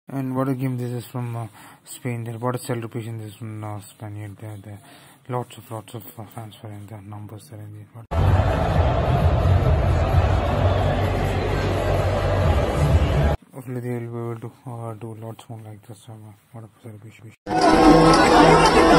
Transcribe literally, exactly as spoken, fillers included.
And what a game this is from uh, Spain. There, what a celebration this is from uh, Spain. There, there, lots of lots of uh, fans were in the numbers there in the. Hopefully they will be able to uh, do lots more like this. Uh, what a celebration.